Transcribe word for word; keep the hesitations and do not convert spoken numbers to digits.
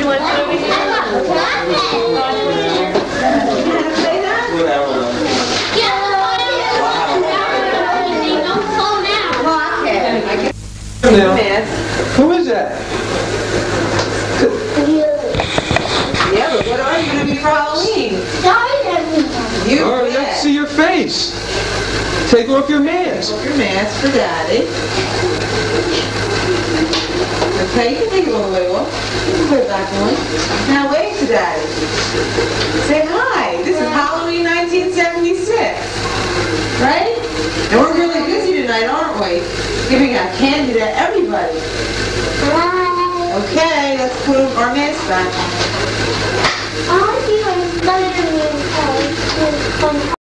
you want to do over here? Now, who is that? Yeah, but what are you going to be for Halloween? You Oh, bet. let's see your face. Take off your mask. Take off your mask for Daddy. Okay, you can take a little wiggle. You can put it back on. Now wave to Daddy. Say hi. This is Halloween nineteen seventy-six. Right? And we're really busy tonight, aren't we? Giving out candy to everybody. Okay, let's put our mask back.